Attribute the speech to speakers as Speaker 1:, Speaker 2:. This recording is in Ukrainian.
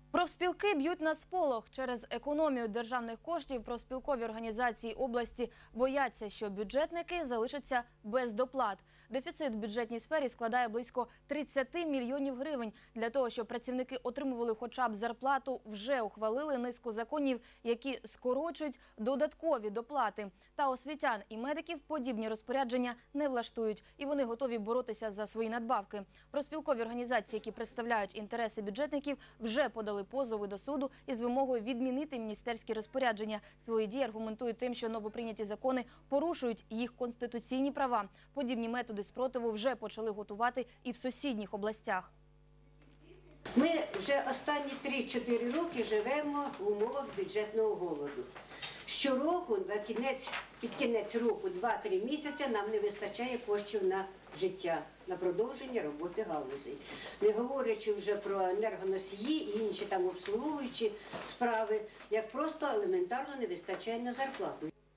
Speaker 1: Профспілки б'ють на сполох. Через економію державних коштів профспілкові організації області бояться, що бюджетники залишаться без доплат. Дефіцит в бюджетній сфері складає близько 30 мільйонів гривень. Для того, щоб працівники отримували хоча б зарплату, вже ухвалили низку законів, які скорочують додаткові доплати. Та освітян і медиків подібні розпорядження не влаштують. І вони готові боротися за свої надбавки. Профспілкові організації, які представляють інтереси бюджетників, вже подали позови до суду із вимогою відмінити міністерські розпорядження. Свої дії аргументують тим, що новоприйняті закони порушують їх конституційні права. Подібні методи спротиву вже почали готувати і в сусідніх областях.
Speaker 2: Ми вже останні 3-4 роки живемо в умовах бюджетного голоду. Щороку, під кінець року, 2-3 місяці нам не вистачає коштів на життя, на продовження роботи галузей. Не говорячи вже про енергоносії і інші там обслуговуючі справи, як просто елементарно не вистачає на зарплату.